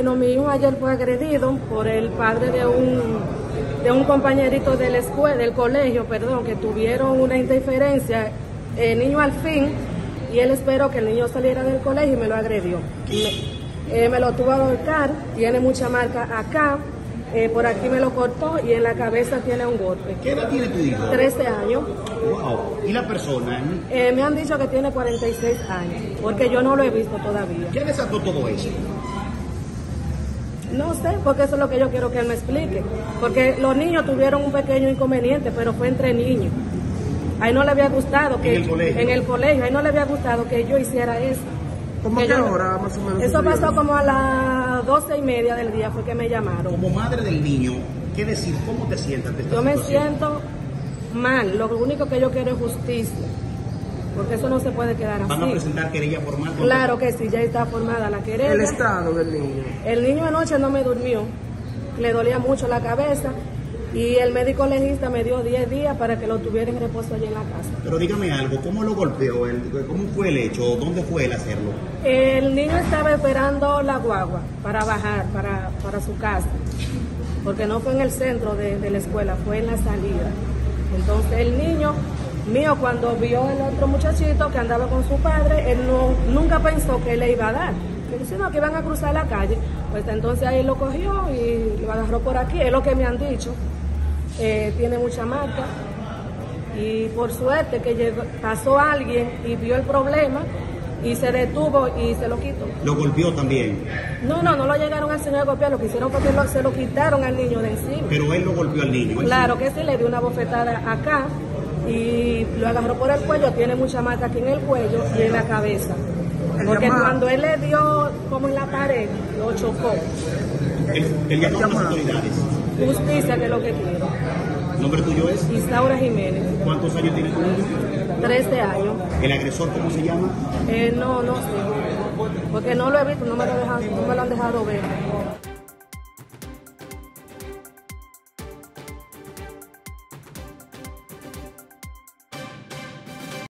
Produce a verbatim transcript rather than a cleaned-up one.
Bueno, mi hijo ayer fue agredido por el padre de un, de un compañerito de la escuela, del colegio, perdón, que tuvieron una interferencia, el niño al fin, y él esperó que el niño saliera del colegio y me lo agredió. Me, eh, me lo tuvo a ahorcar, tiene mucha marca acá, eh, por aquí me lo cortó y en la cabeza tiene un golpe. ¿Qué edad tiene tu hijo? trece años. Wow. ¿Y la persona? Eh, me han dicho que tiene cuarenta y seis años, porque yo no lo he visto todavía. ¿Qué desató todo eso? No sé, porque eso es lo que yo quiero que él me explique. Porque los niños tuvieron un pequeño inconveniente, pero fue entre niños. A él no le había gustado que... ¿En el colegio? En el colegio, a él no le había gustado que yo hiciera eso. ¿Cómo que qué yo, hora más o menos? Eso pasó como a las doce y media del día fue que me llamaron. Como madre del niño, ¿qué decir? ¿Cómo te sientas ante esta Yo me situación? siento mal, lo único que yo quiero es justicia. Porque eso no se puede quedar así. ¿Van a presentar querella formal? Claro que sí, ya está formada la querella. El estado del niño. El niño anoche no me durmió, le dolía mucho la cabeza y el médico legista me dio diez días para que lo tuviera en reposo allí en la casa. Pero dígame algo, ¿cómo lo golpeó? él? ¿Cómo fue el hecho? ¿Dónde fue el hacerlo? El niño estaba esperando la guagua para bajar para, para su casa, porque no fue en el centro de, de la escuela, fue en la salida. Entonces el niño mío, cuando vio el otro muchachito que andaba con su padre, él no, nunca pensó que le iba a dar, sino que iban a cruzar la calle. Pues entonces ahí lo cogió y lo agarró por aquí, es lo que me han dicho. Eh, tiene mucha marca y por suerte que llegó, pasó alguien y vio el problema y se detuvo y se lo quitó. ¿Lo golpeó también? No, no, no lo llegaron al señor a golpear, lo que hicieron fue que lo, se lo quitaron al niño de encima. Pero él lo golpeó al niño. Claro que sí, le dio una bofetada acá y lo agarró por el cuello, tiene mucha marca aquí en el cuello y en la cabeza. Porque cuando él le dio como en la pared, lo chocó. Él, él llamó a las autoridades. Justicia, que es lo que quiero. ¿El nombre tuyo es? Isaura Jiménez. ¿Cuántos años tiene tu niño? trece años. ¿El agresor cómo se llama? Eh, no, no sé. Porque no lo he visto, no me lo, dejan, no me lo han dejado ver.